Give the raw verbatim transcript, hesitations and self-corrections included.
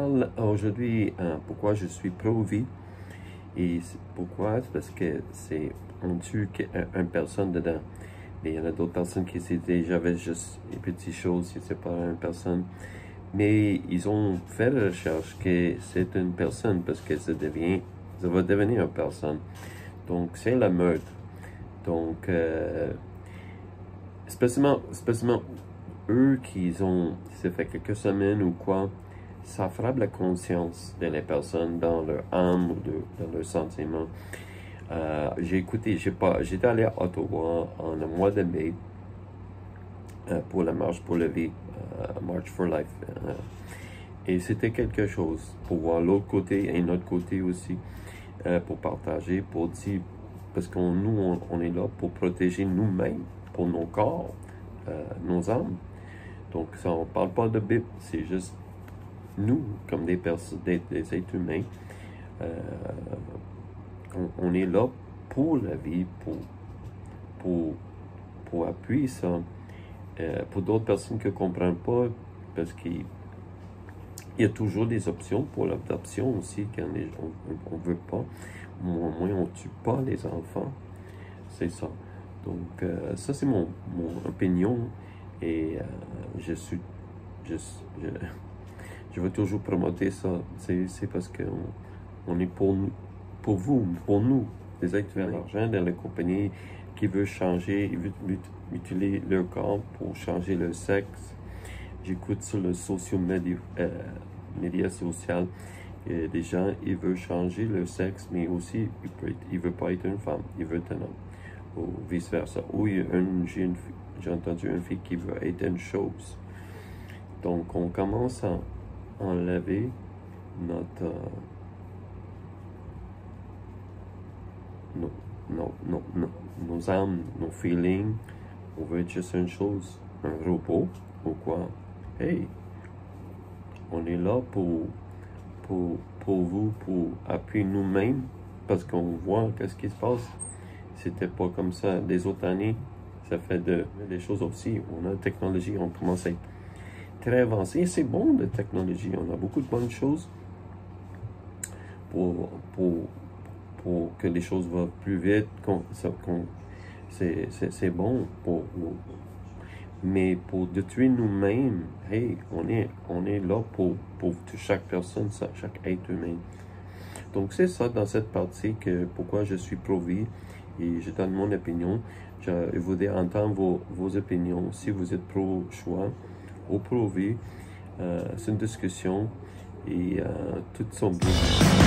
parle aujourd'hui euh, pourquoi je suis pro-vie. Et pourquoi? Parce que c'est, on tue une personne dedans. Mais il y en a d'autres personnes qui se disent, j'avais juste des petites choses, si c'est pas une personne. Mais ils ont fait la recherche que c'est une personne parce que ça devient, ça va devenir une personne. Donc, c'est la meurtre. Donc, euh, spécialement, spécialement eux qui ont, ça fait quelques semaines ou quoi, ça frappe la conscience de les personnes dans leur âme ou de, dans leurs sentiments. Euh, j'ai écouté, j'ai pas, j'étais allé à Ottawa en le mois de mai euh, pour la marche pour la vie, euh, March for Life. Euh, et c'était quelque chose pour voir l'autre côté et notre côté aussi, euh, pour partager, pour dire, parce que nous, on, on est là pour protéger nous-mêmes, pour nos corps, euh, nos âmes. Donc, ça, on parle pas de Bible, c'est juste nous, comme des personnes, des, des êtres humains, euh, on, on est là pour la vie, pour, pour, pour appuyer ça. Euh, pour d'autres personnes qui ne comprennent pas, parce qu'il y a toujours des options pour l'adoption aussi, quand les, on ne veut pas. Au moins, on ne tue pas les enfants. C'est ça. Donc, euh, ça, c'est mon, mon opinion. Et euh, je suis... Je, je, je veux toujours promoter ça. C'est parce qu'on on est pour nous, pour vous, pour nous, les êtres qui ont l'argent dans la compagnie qui veut changer, ils veulent utiliser leur corps pour changer leur sexe. J'écoute sur le social media, euh, média social, et des gens, ils veulent changer leur sexe, mais aussi, ils ne veulent pas être une femme, ils veulent être un homme, ou vice-versa. Ou j'ai entendu une fille qui veut être une chose. Donc, on commence à enlever notre... Euh, nos, nos, nos, nos, nos âmes, nos feelings. On veut être juste une chose, un robot, ou quoi. Hey, on est là pour, pour, pour vous, pour appuyer nous-mêmes, parce qu'on voit qu'est-ce qui se passe. C'était pas comme ça des autres années. Ça fait de, des choses aussi. On a la technologie, on commence à être très avancé. Et c'est bon, la technologie. On a beaucoup de bonnes choses pour, pour, pour que les choses vont plus vite. Qu'on, qu'on, c'est bon pour nous. Mais pour détruire nous-mêmes, hey, on est, on est là pour, pour chaque personne, chaque être humain. Donc c'est ça dans cette partie que pourquoi je suis pro-vie et je donne mon opinion. Je voudrais entendre vos, vos opinions. Si vous êtes pro-choix ou pro-vie, euh, c'est une discussion et euh, toutes sont bien.